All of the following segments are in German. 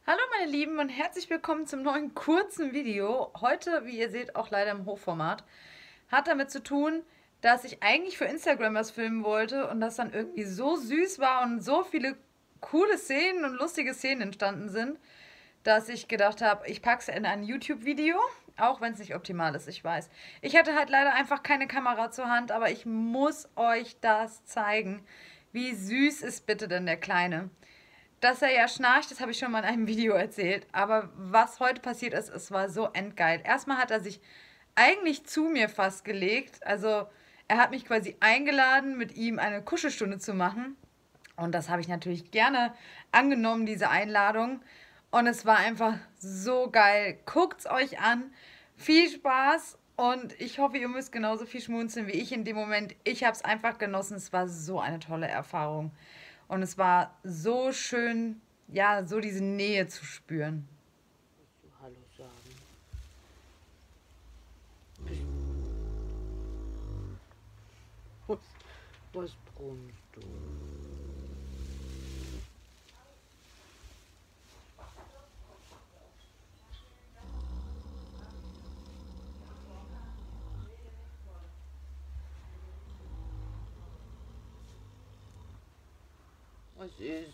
Hallo meine Lieben und herzlich willkommen zum neuen kurzen Video. Heute, wie ihr seht, auch leider im Hochformat. Hat damit zu tun, dass ich eigentlich für Instagram was filmen wollte und das dann irgendwie so süß war und so viele coole Szenen und lustige Szenen entstanden sind, dass ich gedacht habe, ich packe es in ein YouTube-Video, auch wenn es nicht optimal ist, ich weiß. Ich hatte halt leider einfach keine Kamera zur Hand, aber ich muss euch das zeigen. Wie süß ist bitte denn der Kleine? Dass er ja schnarcht, das habe ich schon mal in einem Video erzählt. Aber was heute passiert ist, es war so endgeil. Erstmal hat er sich eigentlich zu mir fast gelegt. Also er hat mich quasi eingeladen, mit ihm eine Kuschelstunde zu machen. Und das habe ich natürlich gerne angenommen, diese Einladung. Und es war einfach so geil. Guckt's euch an. Viel Spaß. Und ich hoffe, ihr müsst genauso viel schmunzeln wie ich in dem Moment. Ich habe es einfach genossen. Es war so eine tolle Erfahrung. Und es war so schön, ja, so diese Nähe zu spüren. Musst du Hallo sagen? Was, was brummst du? Was ist?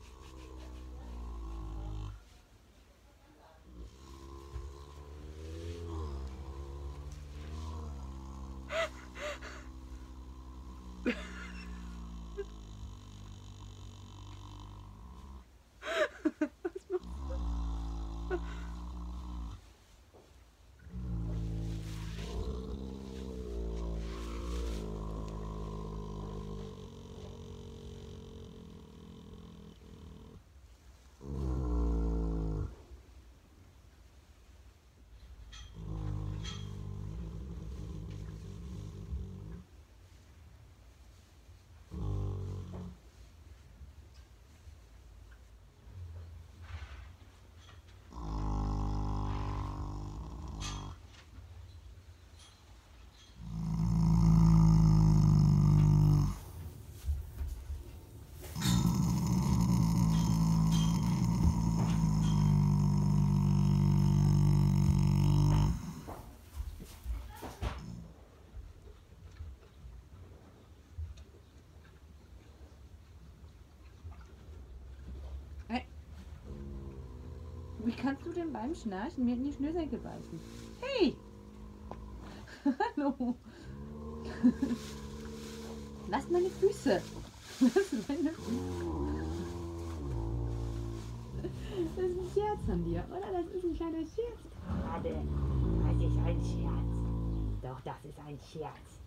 Hey, wie kannst du denn beim Schnarchen mir in die Schnürsenkel beißen? Hey! Hallo! Lass meine Füße! Lass meine Füße! Das ist ein Scherz von dir, oder? Das ist ein kleiner Scherz. Schade, das ist ein Scherz. Doch, das ist ein Scherz.